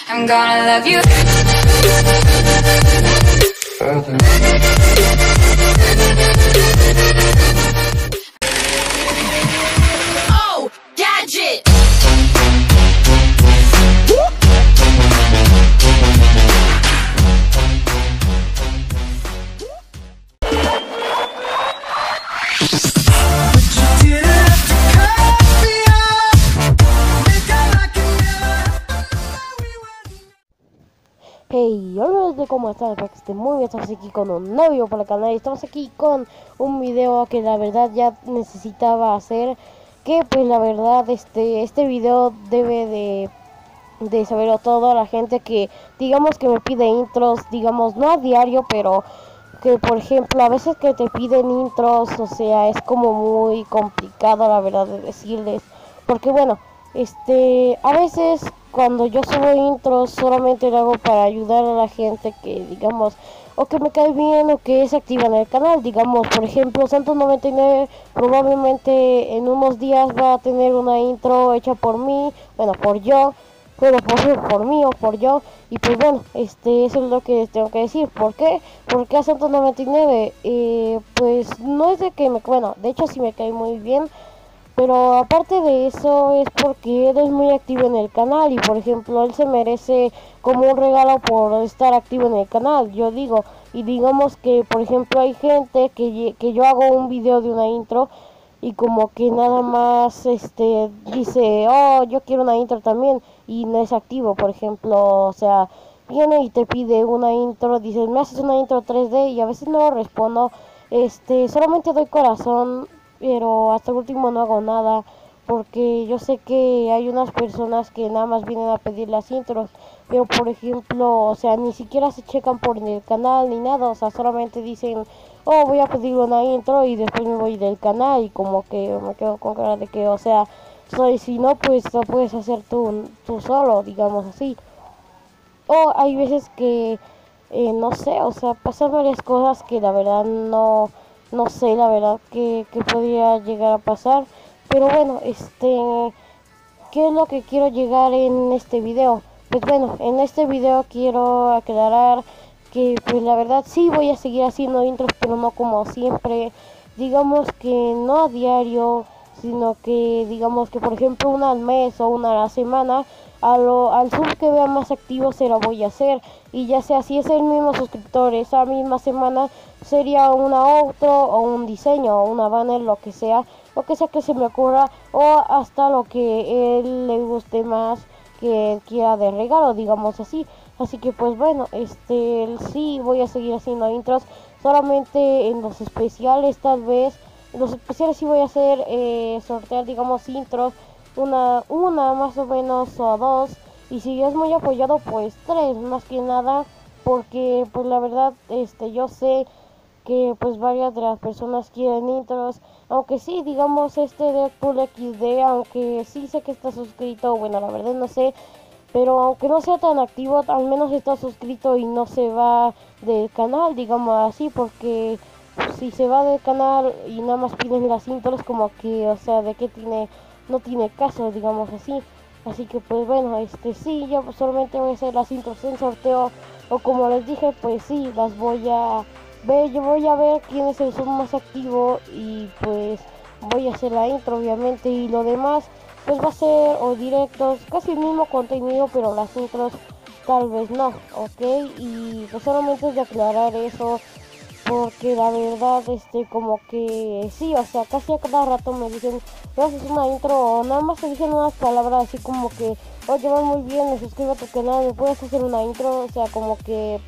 I'm gonna love you. Oh, gadget. Hey, hola, ¿cómo están? Espero que estén muy bien. Estamos aquí con un nuevo video para el canal y estamos aquí con un video que la verdad ya necesitaba hacer. Que pues la verdad este video debe de saberlo toda la gente que digamos que me pide intros, digamos no a diario, pero que por ejemplo a veces que te piden intros, o sea, es como muy complicado la verdad de decirles, porque bueno, a veces cuando yo subo intros solamente lo hago para ayudar a la gente que digamos o que me cae bien o que es activa en el canal. Digamos, por ejemplo, Santos99 probablemente en unos días va a tener una intro hecha por mí, bueno, por mí o por yo. Y pues bueno, eso es lo que tengo que decir. ¿Por qué? Porque a Santos99, pues no es de que bueno, de hecho sí me cae muy bien, pero aparte de eso es porque él es muy activo en el canal y por ejemplo él se merece como un regalo por estar activo en el canal, yo digo. Y digamos que por ejemplo hay gente que yo hago un video de una intro y como que nada más dice, oh, yo quiero una intro también, y no es activo, por ejemplo, o sea, viene y te pide una intro, dices, me haces una intro 3D y a veces no lo respondo, solamente doy corazón, pero hasta el último no hago nada, porque yo sé que hay unas personas que nada más vienen a pedir las intros, pero por ejemplo, o sea, ni siquiera se checan por el canal ni nada, o sea, solamente dicen, oh, voy a pedir una intro y después me voy del canal y como que me quedo con cara de que, o sea, si no, pues lo puedes hacer tú solo, digamos así. O hay veces que, no sé, o sea, pasan varias cosas que la verdad no sé, la verdad que podría llegar a pasar. Pero bueno, ¿qué es lo que quiero llegar en este video? Pues bueno, en este video quiero aclarar que pues la verdad sí voy a seguir haciendo intros, pero no como siempre. Digamos que no a diario, sino que digamos que por ejemplo una al mes o una a la semana, al sub que vea más activo se lo voy a hacer. Y ya sea si es el mismo suscriptor esa misma semana, sería una outro o un diseño o una banner, lo que sea que se me ocurra, o hasta lo que él le guste más que él quiera de regalo, digamos así. Así que pues bueno, sí voy a seguir haciendo intros, solamente en los especiales tal vez. En los especiales sí voy a hacer sortear, digamos, intros, una más o menos o dos, y si es muy apoyado pues tres más que nada, porque pues la verdad yo sé que pues varias de las personas quieren intros, aunque sí, digamos Deadpool XD, aunque sí sé que está suscrito, bueno, la verdad no sé, pero aunque no sea tan activo, al menos está suscrito y no se va del canal, digamos así, porque si se va del canal y nada más piden las intros, como que, o sea, de qué no tiene caso, digamos así. Así que pues bueno, sí, yo pues, solamente voy a hacer las intros en sorteo, o como les dije, pues sí, las voy a ver, yo voy a ver quién es el sub más activo y pues voy a hacer la intro obviamente, y lo demás pues va a ser o directos, casi el mismo contenido, pero las intros tal vez no, ok. Y pues solamente es de aclarar eso, porque la verdad como que sí, o sea, casi a cada rato me dicen, ¿no haces una intro? O nada más te dicen unas palabras así como que, oye, vas muy bien, me suscribo a tu canal, ¿me puedes hacer una intro? O sea, como que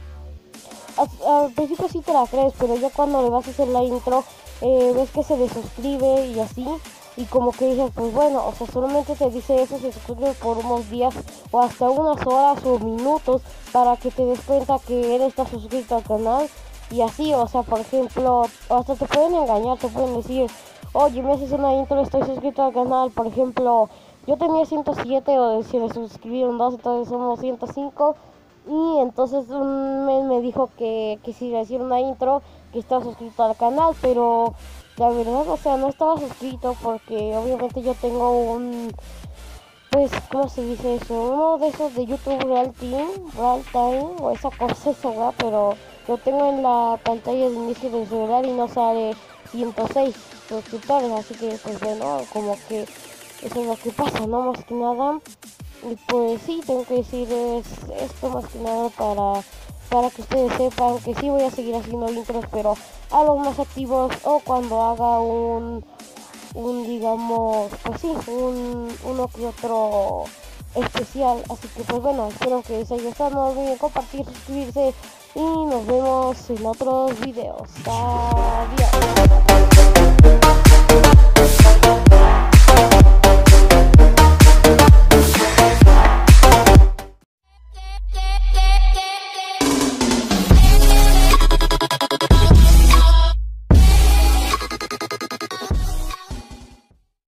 al principio sí te la crees, pero ya cuando le vas a hacer la intro, ves que se desuscribe y así, y como que dices, pues bueno, o sea, solamente te dice eso, se suscribe por unos días o hasta unas horas o minutos para que te des cuenta que él está suscrito al canal. Y así, o sea, por ejemplo, hasta te pueden engañar, te pueden decir, oye, me haces una intro, estoy suscrito al canal. Por ejemplo, yo tenía 107, o se me suscribieron dos, entonces somos 105. Y entonces un mes me dijo que si le hacía una intro, que estaba suscrito al canal, pero la verdad, o sea, no estaba suscrito porque obviamente yo tengo pues, ¿cómo se dice eso? Uno de esos de YouTube Real Time, o esa cosa esa, ¿verdad? Pero lo tengo en la pantalla de inicio del celular y no sale 106 suscriptores, así que pues bueno, como que eso es lo que pasa, ¿no? Más que nada. Y pues sí, tengo que decir esto más que nada para que ustedes sepan que sí voy a seguir haciendo intros, pero a los más activos o cuando haga un digamos, pues sí, uno que otro especial. Así que pues bueno, espero que les haya gustado, no olviden compartir, suscribirse y nos vemos en otros videos. Adiós.